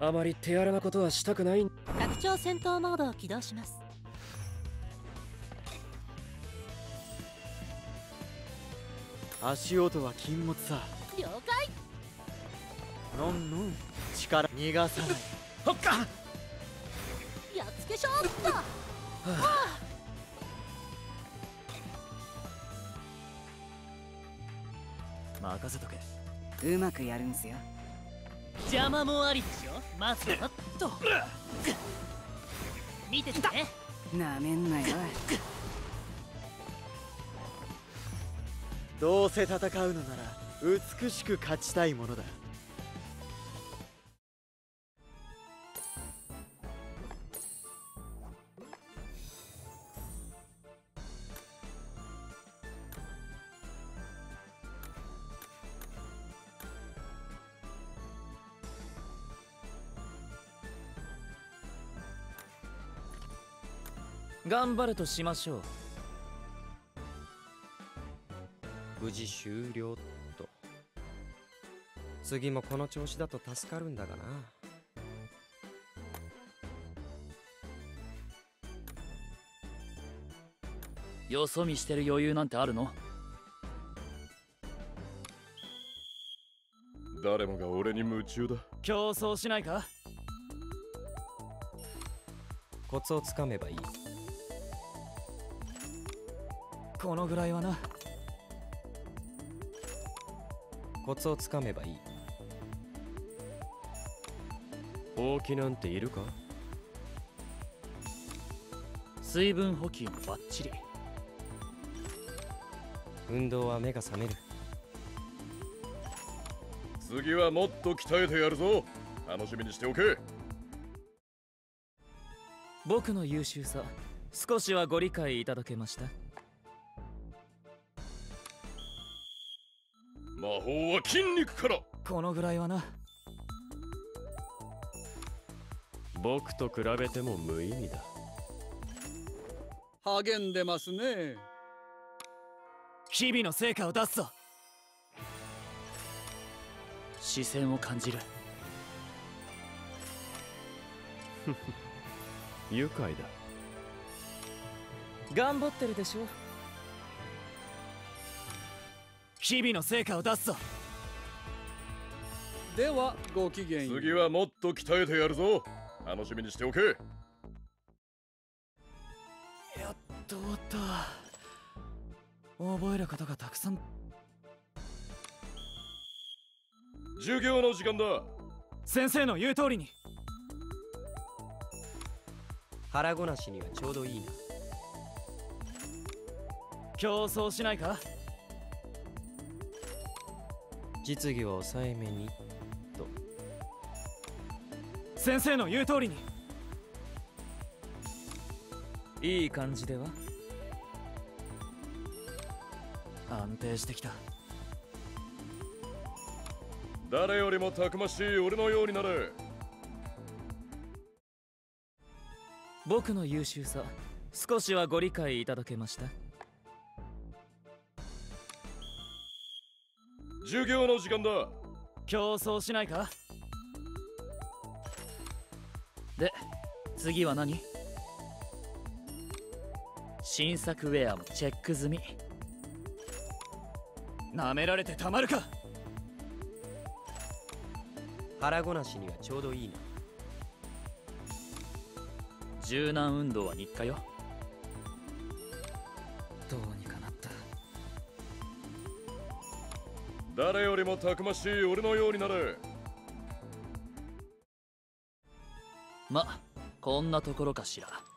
あまり手荒なことはしたくない。 拡張戦闘モードを起動します。 足音は禁物さ。 了解。 のんのん、力逃がさない。 ほっか。 やっつけ勝負だ。 任せとけ。 うまくやるんすよ。 邪魔もありでしょ。まずはっと見ててね。 なめんなよ。 どうせ戦うのなら美しく勝ちたいものだ。 頑張るとしましょう。 無事終了っと。次もこの調子だと助かるんだがな。 よそ見してる余裕なんてあるの？ 誰もが俺に夢中だ。 競争しないか？ コツをつかめばいい。 このぐらいはな。 コツをつかめばいい。ほうきなんているか？ 水分補給もバッチリ。 運動は目が覚める。 次はもっと鍛えてやるぞ。楽しみにしておけ。 僕の優秀さ、少しはご理解いただけました？ 魔法は筋肉から。 このぐらいはな。 僕と比べても無意味だ。 励んでますね。 日々の成果を出すぞ。視線を感じる。 愉快だ。 頑張ってるでしょ。日々の成果を出すぞ。 ではごきげんよう。 次はもっと鍛えてやるぞ。楽しみにしておけ。 やっと終わった。覚えることがたくさん。 授業の時間だ。 先生の言う通りに。 腹ごなしにはちょうどいいな。 競争しないか？ 実技は抑えめにと。 先生の言う通りに。いい感じでは？安定してきた。 誰よりもたくましい俺のようになれ。 僕の優秀さ、少しはご理解いただけました？ 授業の時間だ。 競争しないか？で、次は何？新作ウェアもチェック済み。なめられてたまるか。 腹ごなしにはちょうどいいな。 柔軟運動は日課よ。どうにかなった。 誰よりもたくましい俺のようになれ。 ま、こんなところかしら。